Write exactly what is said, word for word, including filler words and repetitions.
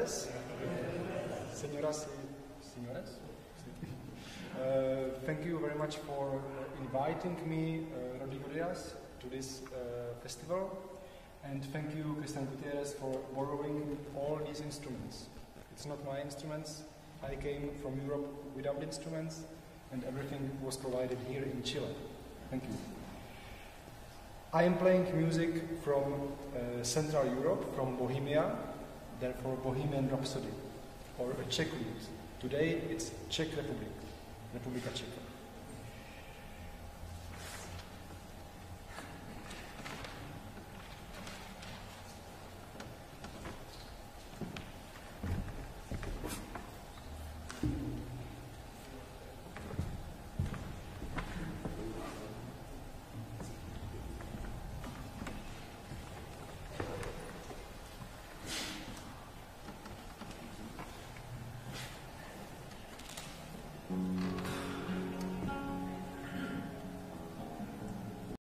Gutierrez, señoras y señores, uh, thank you very much for inviting me, uh, Rodrigo Diaz, to this uh, festival, and thank you, Cristian Gutierrez, for borrowing all these instruments. It's not my instruments. I came from Europe without instruments, and everything was provided here in Chile. Thank you. I am playing music from uh, Central Europe, from Bohemia, therefore Bohemian Rhapsody, or a Czech remix. Today it's Czech Republic, Republika Czech. Mm-hmm.